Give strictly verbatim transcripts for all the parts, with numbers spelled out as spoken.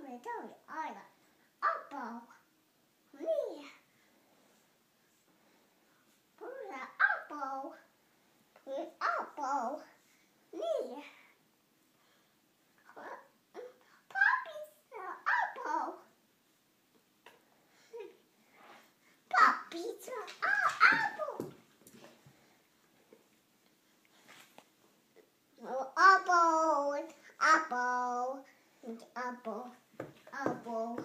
tell you, I like apple. Me. Put an apple. Put apple. Me. Poppy's an apple. Poppy's an apple. Oh, apple. Apple. Apple. Apple.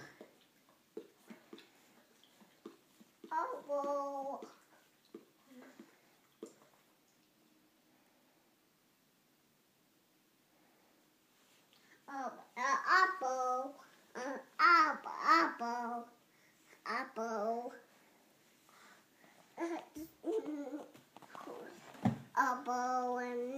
Apple. Oh, uh, apple. Uh, apple. Apple. Apple. Apple and